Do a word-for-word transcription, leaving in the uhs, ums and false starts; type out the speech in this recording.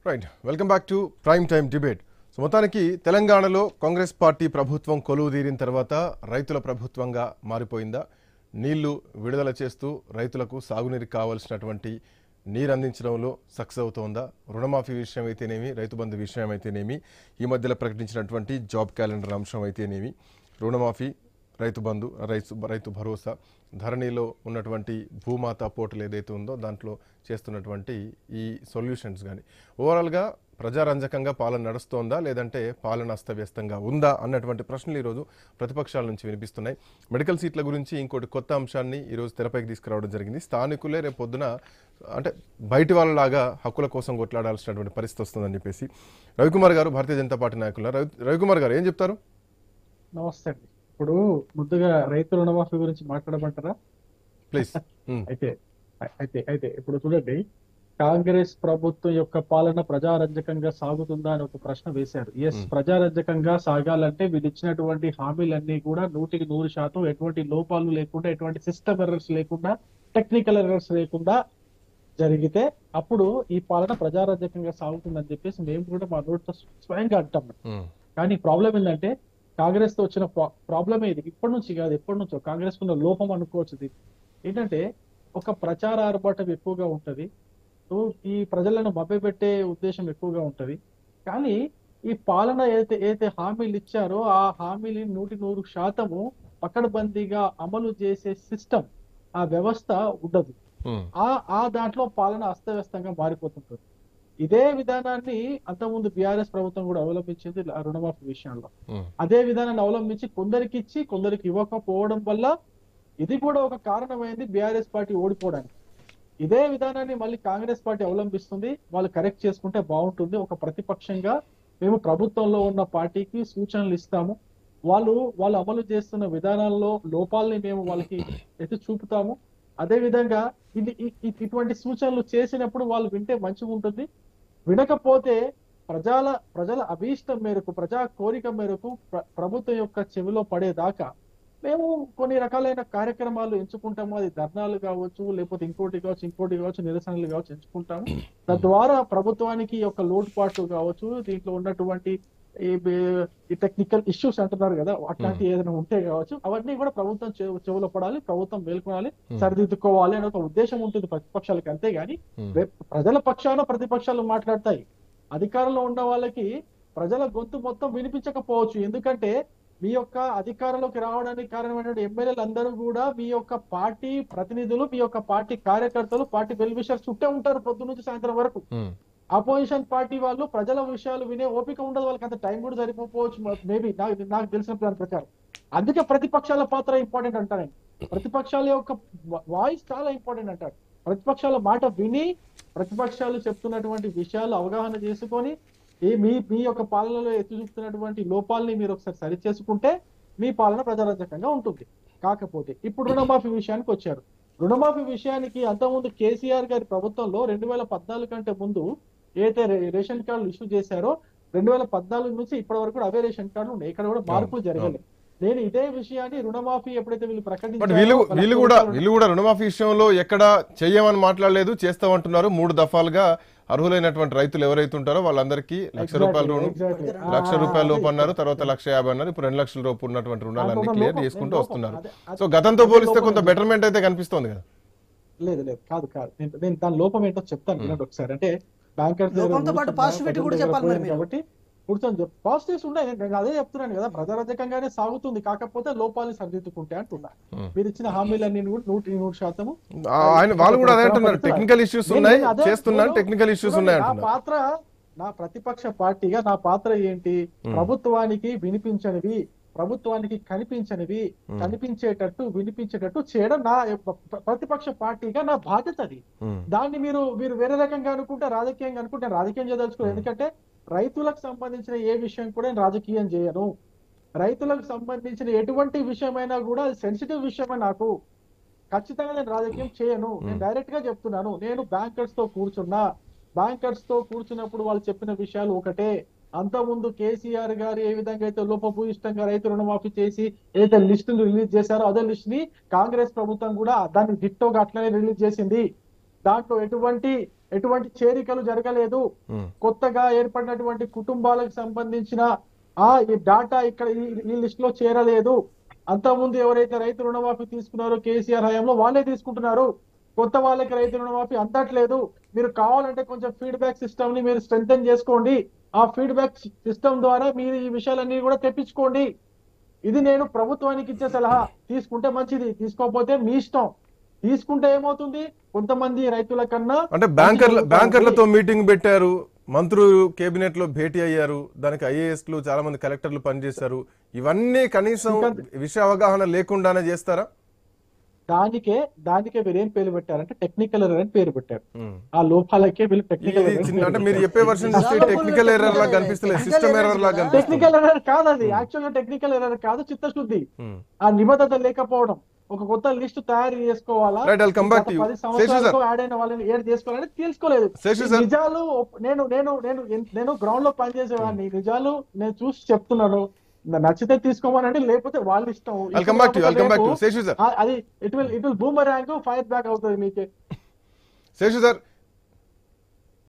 Right welcome back to prime time debate. So మొత్తానికి తెలంగాణలో Congress party ప్రభుత్వం కొలువు తీరిన తర్వాత రైతుల ప్రభుత్వంగా మారిపోయిందా? నీళ్లు విడుదల చేస్తూ రైతులకు సాగునీరు కావాల్సినటువంటి నీరు అందించడంలో సక్సెస్ అవుతోందా? రుణమాఫీ విషయం అయితేనేమి, రైతు బంధు విషయం అయితేనేమి, ఈ మధ్యలో ప్రకటించినటువంటి జాబ్ క్యాలెండర్ అంశం అయితేనేమి, రుణమాఫీ, రైతు బంధు, రైతు రైతు భరోసా, ధరణిలో ఉన్నటువంటి భూమాత పోర్టల్ ఏదైతే ఉందో దాంట్లో చేస్తున్నటువంటి ఈ సొల్యూషన్స్ కానీ ఓవరాల్గా ప్రజారంజకంగా పాలన నడుస్తోందా లేదంటే పాలన అస్తవ్యస్తంగా ఉందా అన్నటువంటి ప్రశ్నలు ఈరోజు ప్రతిపక్షాల నుంచి వినిపిస్తున్నాయి. మెడికల్ సీట్ల గురించి ఇంకోటి కొత్త అంశాన్ని ఈరోజు తెరపైకి తీసుకురావడం జరిగింది. స్థానికులే రేపు పొద్దున అంటే బయటి వాళ్ళలాగా హక్కుల కోసం కొట్లాడాల్సినటువంటి పరిస్థితి వస్తుందని చెప్పేసి రవికుమార్ గారు భారతీయ జనతా పార్టీ నాయకులు. రవి రవికుమార్ గారు ఏం చెప్తారు? నమస్తే అండి. ఇప్పుడు ముందుగా రైతు రుణమాఫీ గురించి మాట్లాడమంటారా? ప్లీజ్. అయితే అయితే అయితే ఇప్పుడు చూడండి, కాంగ్రెస్ ప్రభుత్వం యొక్క పాలన ప్రజారంజకంగా సాగుతుందా అని ఒక ప్రశ్న వేశారు. ఎస్, ప్రజారంజకంగా సాగాలంటే వీళ్ళు ఇచ్చినటువంటి హామీలన్నీ కూడా నూటికి నూరు శాతం ఎటువంటి లోపాలు లేకుండా, ఎటువంటి సిస్టమ్ ఎర్రర్స్ లేకుండా, టెక్నికల్ ఎర్రర్స్ లేకుండా జరిగితే అప్పుడు ఈ పాలన ప్రజారంజకంగా సాగుతుందని చెప్పేసి మేము కూడా మా నోటితో స్వయంగా అంటాం. కానీ ప్రాబ్లం ఏంటంటే కాంగ్రెస్ తో వచ్చిన ప్రాబ్లమే ఇది. ఇప్పటి నుంచి కాదు, ఎప్పటి నుంచో కాంగ్రెస్ ఉన్న లోపం అనుకోవచ్చు. ఇది ఏంటంటే ఒక ప్రచార ఆర్భాటం ఎక్కువగా ఉంటది, ఈ ప్రజలను మభ్యపెట్టే ఉద్దేశం ఎక్కువగా ఉంటది. కానీ ఈ పాలన ఏదైతే ఏదైతే హామీలు ఇచ్చారో ఆ హామీలు నూటి నూరు శాతము పకడ్బందీగా అమలు చేసే సిస్టమ్, ఆ వ్యవస్థ ఉండదు. ఆ ఆ దాంట్లో పాలన అస్తవ్యస్తంగా మారిపోతుంటుంది. ఇదే విధానాన్ని అంతకుముందు బీఆర్ఎస్ ప్రభుత్వం కూడా అవలంబించింది రుణమాఫీ విషయంలో. అదే విధానాన్ని అవలంబించి కొందరికి ఇచ్చి కొందరికి ఇవ్వకపోవడం వల్ల ఇది కూడా ఒక కారణమైంది బీఆర్ఎస్ పార్టీ ఓడిపోవడానికి. ఇదే విధానాన్ని మళ్ళీ కాంగ్రెస్ పార్టీ అవలంబిస్తుంది. వాళ్ళు కరెక్ట్ చేసుకుంటే బాగుంటుంది. ఒక ప్రతిపక్షంగా మేము ప్రభుత్వంలో ఉన్న పార్టీకి సూచనలు ఇస్తాము, వాళ్ళు వాళ్ళు అమలు చేస్తున్న విధానాల్లో లోపాలని మేము వాళ్ళకి ఎత్తి చూపుతాము. అదే విధంగా ఇది ఇటువంటి సూచనలు చేసినప్పుడు వాళ్ళు వింటే మంచిగా ఉంటుంది. వినకపోతే ప్రజల ప్రజల అభీష్టం మేరకు, ప్రజా కోరిక మేరకు ప్రభుత్వం యొక్క చెవిలో పడేదాకా మేము కొన్ని రకాలైన కార్యక్రమాలు ఎంచుకుంటాము. అది ధర్నాలు కావచ్చు, లేకపోతే ఇంకోటి కావచ్చు, ఇంకోటి కావచ్చు, నిరసనలు కావచ్చు ఎంచుకుంటాము. తద్వారా ప్రభుత్వానికి యొక్క లోటుపాట్లు కావచ్చు, దీంట్లో ఉన్నటువంటి ఈ టెక్నికల్ ఇష్యూస్ అంటున్నారు కదా, అట్లాంటి ఏదైనా ఉంటే కావచ్చు, అవన్నీ కూడా ప్రభుత్వం చెవులో పడాలి, ప్రభుత్వం మేల్కొనాలి, సరిదిద్దుకోవాలి అనే ఒక ఉద్దేశం ఉంటుంది ప్రతిపక్షాలకి. అంతేగాని ప్రజల పక్షాన ప్రతిపక్షాలు మాట్లాడతాయి. అధికారంలో ఉన్న వాళ్ళకి ప్రజల గొంతు మొత్తం వినిపించకపోవచ్చు. ఎందుకంటే మీ యొక్క అధికారంలోకి రావడానికి కారణమైనటువంటి ఎమ్మెల్యేలు అందరూ కూడా మీ యొక్క పార్టీ ప్రతినిధులు, మీ యొక్క పార్టీ కార్యకర్తలు, పార్టీ వెల్ విషర్స్ చుట్టే ఉంటారు పొద్దు నుంచి సాయంత్రం వరకు. అపోజిషన్ పార్టీ వాళ్ళు ప్రజల విషయాలు వినే ఓపిక ఉండదు, వాళ్ళకి అంత టైం కూడా సరిపోవచ్చు మేబీ, నాకు నాకు తెలిసిన ప్లాన్ ప్రకారం. అందుకే ప్రతిపక్షాల పాత్ర ఇంపార్టెంట్ అంటారండి. ప్రతిపక్షాల యొక్క వాయిస్ చాలా ఇంపార్టెంట్ అంటారు. ప్రతిపక్షాల మాట విని ప్రతిపక్షాలు చెప్తున్నటువంటి విషయాలు అవగాహన చేసుకొని ఈ మీ మీ యొక్క పాలనలో ఎత్తి చూపుతున్నటువంటి లోపాలని మీరు ఒకసారి సరి చేసుకుంటే మీ పాలన ప్రజారంజకంగా ఉంటుంది. కాకపోతే ఇప్పుడు రుణమాఫీ విషయానికి వచ్చారు. రుణమాఫీ విషయానికి అంతకుముందు కేసీఆర్ గారి ప్రభుత్వంలో రెండు వేల పద్నాలుగు కంటే ముందు ఏదైతే రేషన్ కార్డులు ఇష్యూ చేశారో రెండు వేల పద్నాలుగు నుంచి ఇప్పటి వరకు కూడా అవే రేషన్ కార్డులు ఉన్నాయి. ఇక్కడ కూడా మార్పులు జరగలేదు. నేను ఇదే విషయాన్ని రుణమాఫీ ఎప్పుడైతే వీళ్ళు ప్రకటించారో వీళ్ళు కూడా వీళ్ళు కూడా రుణమాఫీ విషయంలో ఎక్కడ చెయ్యమని మాట్లాడలేదు, చేస్తామంటున్నారు. మూడు దఫాలుగా అర్హులైనటువంటి రైతులు ఎవరైతే ఉంటారో వాళ్ళందరికీ లక్ష రూపాయల రుణం, లక్ష రూపాయల లోపు అన్నారు, తర్వాత లక్ష యాభై అన్నారు, ఇప్పుడు రెండు లక్షల రూపు ఉన్నటువంటి రుణాలన్నీ క్లియర్ చేసుకుంటూ వస్తున్నారు. సో గతంతో పోలిస్తే కొంత బెటర్మెంట్ అయితే కనిపిస్తోంది కదా? లేదు లేదు కాదు కాదు నేను దాని లోపం ఏంటో చెప్తాను వినండి ఒకసారి. అంటే బ్యాంకర్స్ కాబట్టి కూర్చొని పాజిటివ్స్ ఉన్నాయి, నేను అదే చెప్తున్నాను కదా, ప్రజారంజకంగానే సాగుతుంది. కాకపోతే లోపాలు సరిదిద్దుకుంటే అంటున్నా. మీరు ఇచ్చిన హామీలన్నీ నూటి నూరు శాతము వాళ్ళు కూడా అదే అంటున్నారు, టెక్నికల్ ఇష్యూస్ ఉన్నాయి, చేస్తున్నారు, టెక్నికల్ ఇష్యూస్ ఉన్నాయి. నా పాత్ర, నా ప్రతిపక్ష పార్టీగా నా పాత్ర ఏంటి? ప్రభుత్వానికి వినిపించనివి, ప్రభుత్వానికి కనిపించనివి కనిపించేటట్టు, వినిపించేటట్టు చేయడం నా ప్రతిపక్ష పార్టీగా నా బాధ్యత. అది దాన్ని మీరు మీరు వేరే రకంగా అనుకుంటే, రాజకీయంగా అనుకుంటే రాజకీయం చేయదలుచుకోలేదు. ఎందుకంటే రైతులకు సంబంధించిన ఏ విషయం కూడా నేను రాజకీయం చేయను. రైతులకు సంబంధించిన ఎటువంటి విషయమైనా కూడా అది సెన్సిటివ్ విషయమే, నాకు ఖచ్చితంగా నేను రాజకీయం చేయను. నేను డైరెక్ట్ గా చెప్తున్నాను. నేను బ్యాంకర్స్ తో కూర్చున్నా, బ్యాంకర్స్ తో కూర్చున్నప్పుడు వాళ్ళు చెప్పిన విషయాలు ఒకటే. అంతకుముందు కేసీఆర్ గారు ఏ విధంగా అయితే లోపభూయిష్టంగా రైతు రుణమాఫీ చేసి ఏదైతే లిస్ట్ రిలీజ్ చేశారో అదే లిస్ట్ ని కాంగ్రెస్ ప్రభుత్వం కూడా దాన్ని డిట్టోగా అట్లనే రిలీజ్ చేసింది. దాంట్లో ఎటువంటి ఎటువంటి చేరికలు జరగలేదు. ఉమ్, కొత్తగా ఏర్పడినటువంటి కుటుంబాలకు సంబంధించిన ఆ ఈ డాటా ఇక్కడ ఈ ఈ లిస్ట్ లో చేరలేదు. అంతకుముందు ఎవరైతే రైతు రుణమాఫీ తీసుకున్నారో కేసీఆర్ హయాంలో వాళ్ళే తీసుకుంటున్నారు. కొత్త వాళ్ళకి రైతు రుణమాఫీ అందట్లేదు. మీరు కావాలంటే కొంచెం ఫీడ్బ్యాక్ సిస్టమ్ ని మీరు స్ట్రెంథెన్ చేసుకోండి. ఆ ఫీడ్బ్యాక్ సిస్టమ్ ద్వారా మీరు ఈ విషయాలన్నీ కూడా తెప్పించుకోండి. ఇది నేను ప్రభుత్వానికి ఇచ్చే సలహా. తీసుకుంటే మంచిది, తీసుకోకపోతే మీ ఇష్టం. తీసుకుంటే ఏమవుతుంది, కొంతమంది రైతుల కన్నా అంటే బ్యాంకర్ల బ్యాంకర్లతో మీటింగ్ పెట్టారు, మంత్రులు కేబినెట్ లో భేటీ అయ్యారు, దానికి ఐఏఎస్లు చాలా మంది కలెక్టర్లు పనిచేశారు. ఇవన్నీ కనీసం విషయ అవగాహన లేకుండానే చేస్తారా? దానికే దానికే వీరు ఏం పేరు పెట్టారంటే టెక్నికల్ ఎర్రర్ అని పేరు పెట్టారు. ఉమ్. ఆ లోపాలకే వీళ్ళు టెక్నికల్ ఇది చిన్న అంటే మీరు చెప్పే వర్షన్ చూస్తే టెక్నికల్ ఎర్రర్ లాగా కనిపిస్తలేదు, సిస్టమ్ ఎర్రర్ లాగా కనిపిస్తుంది. టెక్నికల్ ఎర్రర్ కాదు అది, యాక్చువల్ గా టెక్నికల్ ఎర్రర్ కాదు, చిత్తశుద్ధి. ఉమ్. ఆ నిబద్ధత లేకపోవడం. ఒక కొత్త లిస్ట్ తయారు చేసుకోవాలా, Right, I'll come back to you. పది శేషు సంవత్సరాలకు sir. యాడ్ అయిన వాళ్ళని ఏడ్ చేసుకోవాలని తెలుసుకోలేదు. శేషు ఈ sir. నిజాలు ఒప్- నేను నేను నేను నేను గ్రౌండ్ లో పనిచేసేవాడిని. నిజాలు నేను చూసి చెప్తున్నాను. నా- నచ్చితే తీసుకోమనండి, లేకపోతే వాళ్ళ ఇష్టం. I'll come back to you. I'll come back to you. Seshu sir. ఆ- అది it will it will boomerang fire back అవుతుంది మీకే. శేషు సార్,